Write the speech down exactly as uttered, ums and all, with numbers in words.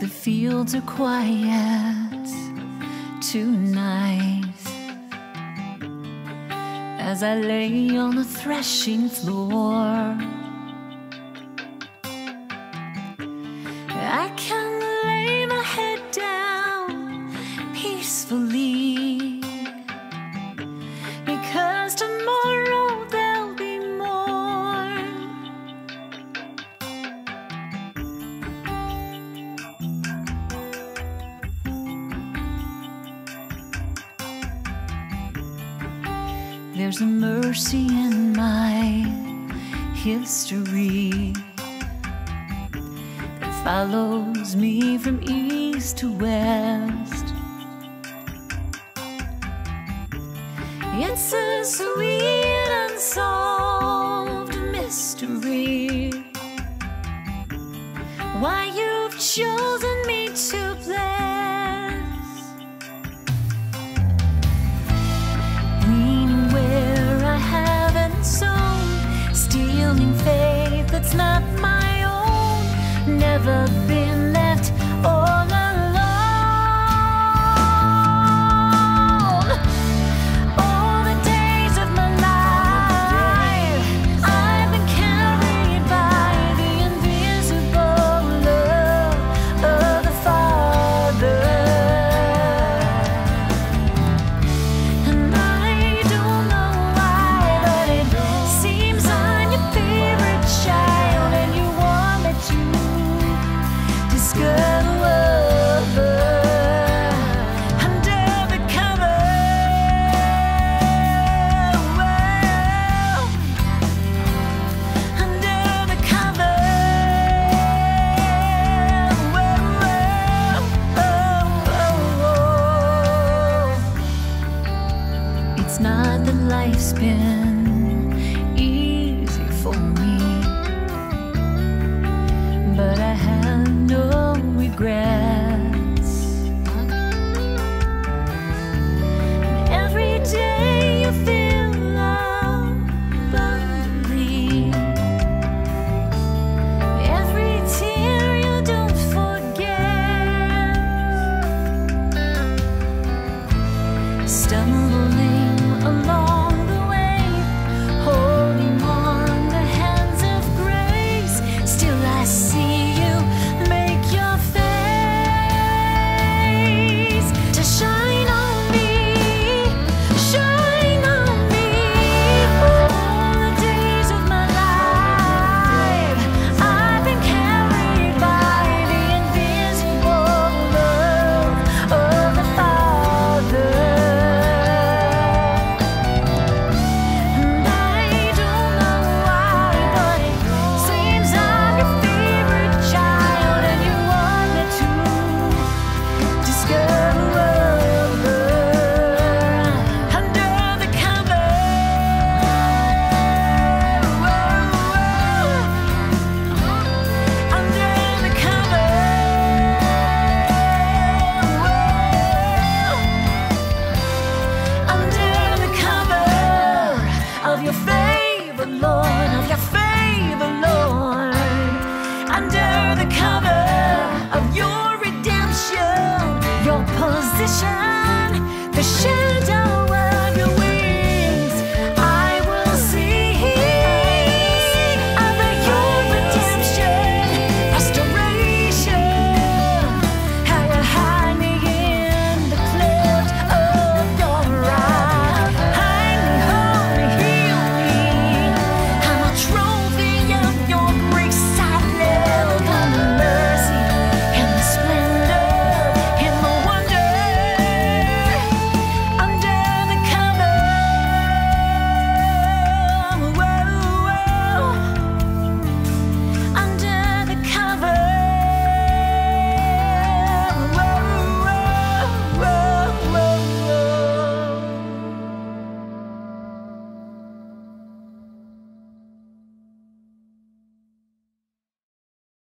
The fields are quiet tonight as I lay on the threshing floor. I can lay my head down peacefully, because tomorrow there'll be more. There's a mercy in my history that follows me from east to west. It's a sweet unsolved mystery why you've chosen me to bless. Leaning where I haven't sown, stealing faith that's not my own, never been left all alone. It's not that life's been easy for me, but I have no regrets. And every day you feel abundantly, every tear you don't forget. Stumbling along the way, holding on the hands of grace, still I see you make your face to shine on me, shine on me. All the days of my life I've been carried by the invisible love of the Father. Under the cover of your redemption, your position, the shadow.